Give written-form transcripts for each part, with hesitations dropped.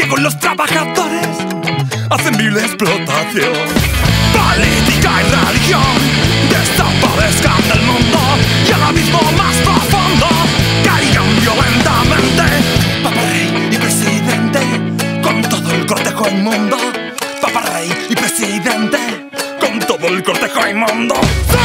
que con los trabajadores hacen vil explotación. Política y religión desaparezcan del mundo y al abismo más profundo caigan violentamente. Papa, rey y presidente, con todo el cortejo inmundo. Papa, rey y presidente, con todo el cortejo inmundo. ¡Sí!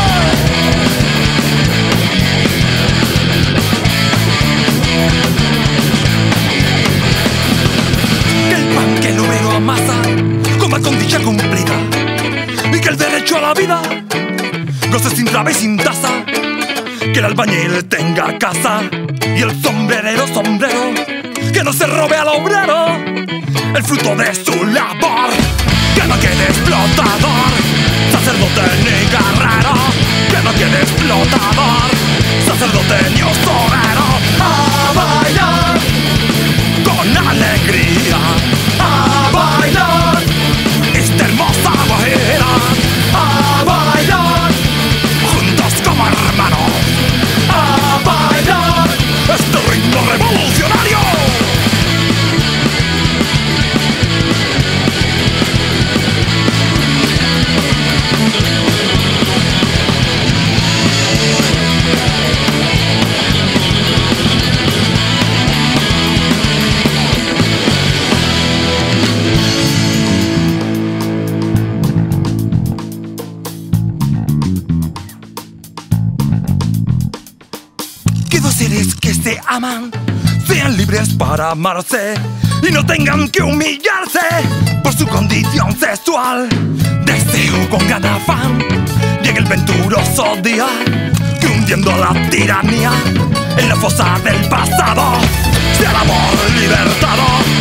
Que el obrero amasa coma con dicha cumplida y que el derecho a la vida goce sin traba y sin tasa. Que el albañil tenga casa y el sombrerero sombrero, que no se robe al obrero el fruto de su labor. Que no quede explotador, sacerdote ni guerrero. Que no quede explotador, sacerdote ni usurero. A bailar con alegría, a bailar esta hermosa guajira, a bailar juntos como hermanos, a bailar este ritmo revolucionario. Que dos seres que se aman sean libres para amarse y no tengan que humillarse por su condición sexual. Deseo con gran afán llegue el venturoso día que, hundiendo la tiranía en la fosa del pasado, sea el amor libertador.